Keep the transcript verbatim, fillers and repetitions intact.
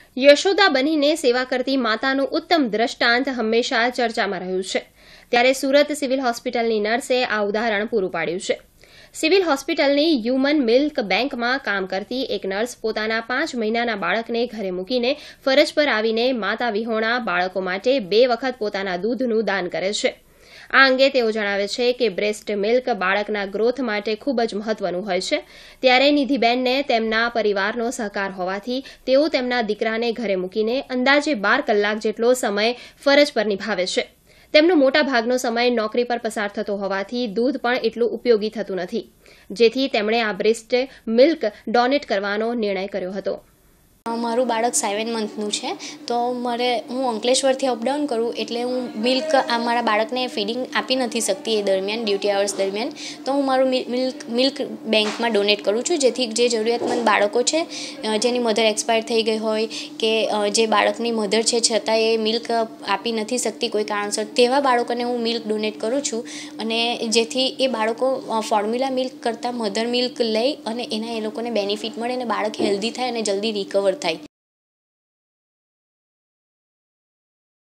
યશોદા બનીને સેવા કરતી માતાનું ઉત્તમ દ્રષ્ટાંત હંમેશા ચર્ચામાં રહ્યું છે ત્યારે સુરત સિવિલ હોસ્પિટલની નર્સે આ ઉદાહરણ પૂરું પાડ્યું છે। સિવિલ હોસ્પિટલની હ્યુમન મિલ્ક બેંકમાં કામ કરતી એક નર્સ પોતાના પાંચ મહિનાના બાળકને ઘરે મૂકીને ફરજ પર આવીને માતા વિહોણા બાળકો માટે બે વખત પોતાના દૂધનું દાન કરે છે। આ અંગે તેઓ જણાવે છે કે બ્રેસ્ટ મિલ્ક બાળકના ગ્રોથ માટે ખૂબ જ મહત્વનું હોય છે ત્યારે નિધિબેનને તેમના પરિવારનો સહકાર હોવાથી તેઓ તેમના દીકરાને ઘરે મૂકીને અંદાજે બાર કલાક જેટલો સમય ફરજ પર નિભાવે છે। તેમનો મોટા ભાગનો સમય નોકરી પર પસાર થતો હોવાથી દૂધ પણ એટલું ઉપયોગી થતું નથી, જેથી તેમણે આ બ્રેસ્ટ મિલ્ક ડોનેટ કરવાનો નિર્ણય કર્યો હતો। મારું બાળક સેવન મંથનું છે, તો મારે હું અંકલેશ્વરથી અપડાઉન કરું એટલે હું મિલ્ક આ મારા બાળકને ફીડિંગ આપી નથી શકતી એ દરમિયાન ડ્યુટી અવર્સ દરમિયાન, તો હું મારું મિલ્ક મિલ્ક બેંકમાં ડોનેટ કરું છું, જેથી જે જરૂરિયાતમંદ બાળકો છે જેની મધર એક્સપાયર થઈ ગઈ હોય કે જે બાળકની મધર છે છતાં એ મિલ્ક આપી નથી શકતી કોઈ કારણસર, તેવા બાળકોને હું મિલ્ક ડોનેટ કરું છું અને જેથી એ બાળકો ફોર્મ્યુલા મિલ્ક કરતાં મધર મિલ્ક લઈ અને એના એ લોકોને બેનિફિટ મળે અને બાળક હેલ્ધી થાય અને જલ્દી રિકવર થાય।